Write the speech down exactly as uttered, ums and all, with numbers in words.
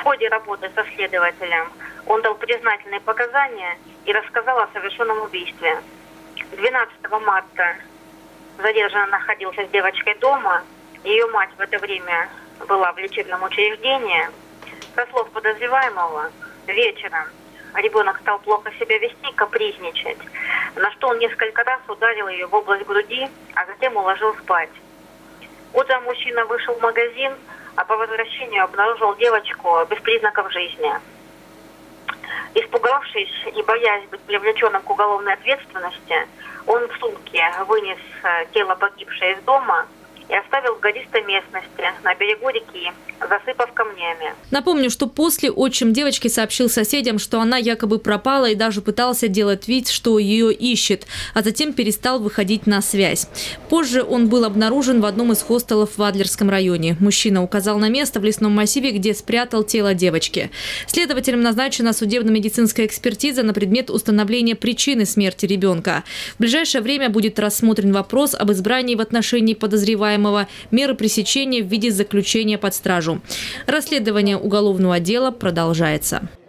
В ходе работы со следователем он дал признательные показания и рассказал о совершенном убийстве. двенадцатого марта задержанный находился с девочкой дома. Ее мать в это время была в лечебном учреждении. Со слов подозреваемого, вечером ребенок стал плохо себя вести, капризничать, на что он несколько раз ударил ее в область груди, а затем уложил спать. Утром мужчина вышел в магазин, а по возвращению обнаружил девочку без признаков жизни. Испугавшись и боясь быть привлеченным к уголовной ответственности, он в сумке вынес тело погибшей из дома и оставил в гористой местности на берегу реки, засыпав камнями. Напомню, что после отчим девочки сообщил соседям, что она якобы пропала и даже пытался делать вид, что ее ищет, а затем перестал выходить на связь. Позже он был обнаружен в одном из хостелов в Адлерском районе. Мужчина указал на место в лесном массиве, где спрятал тело девочки. Следователям назначена судебно-медицинская экспертиза на предмет установления причины смерти ребенка. В ближайшее время будет рассмотрен вопрос об избрании в отношении подозреваемого меры пресечения в виде заключения под стражу. Расследование уголовного дела продолжается.